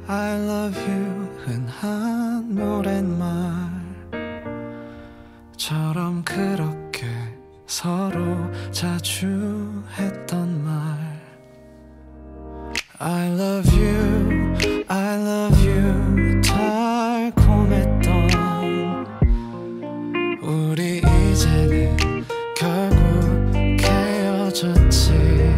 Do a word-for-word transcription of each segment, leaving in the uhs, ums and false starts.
I love you 흔한 노랫말처럼 그렇게 서로 자주 했던 말 I love you, I love you 달콤했던 우리 이제는 결국 헤어졌지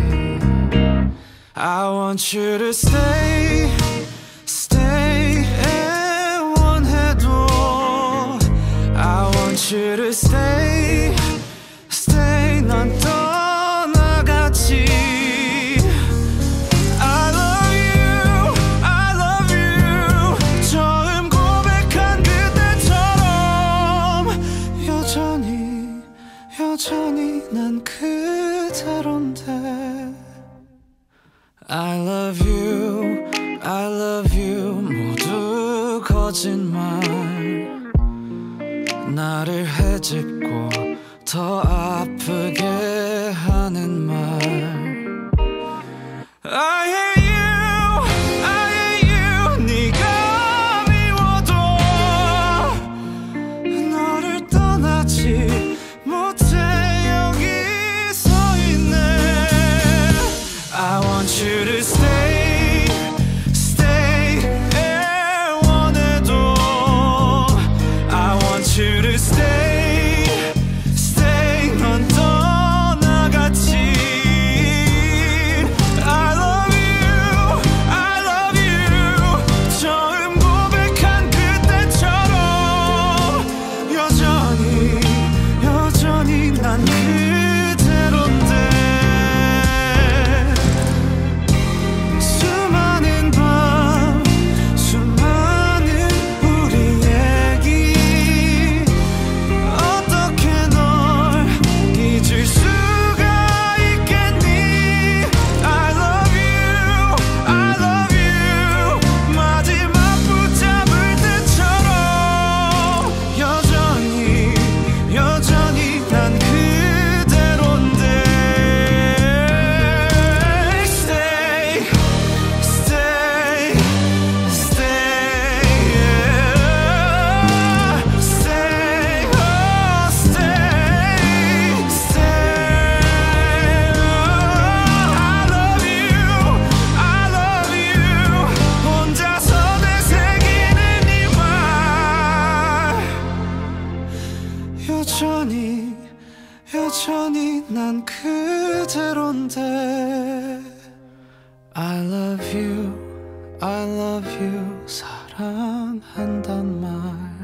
I want you to stay, stay 애원해도 I want you to stay, stay 넌 떠나갔지 I love you, I love you 처음 고백한 그때처럼 여전히, 여전히 난 그대로인데 I love you, I love you 모두 거짓말 나를 헤집고 더 아프게 하는 말 I hate you, I hate you 네가 미워도 너를 떠나지 못해 여기 서 있네 I want you to stay, stay 애원해도 I want you to stay, stay 넌 떠나갔지 I love you, I love you 처음 고백한 그때처럼 여전히, 여전히 난 그대로인데 수많은 밤 수많은 우리 얘기 어떻게 널 잊을 수가 있겠니 I love you, I love you 마지막 붙잡을 때처럼 여전히, 여전히 난 그대로인데 Stay, stay, stay Stay, oh stay, stay I love you, I love you 혼자서 되새기는 이 말 여전히, 여전히 난 그대로인데 I love you, I love you 사랑한단 말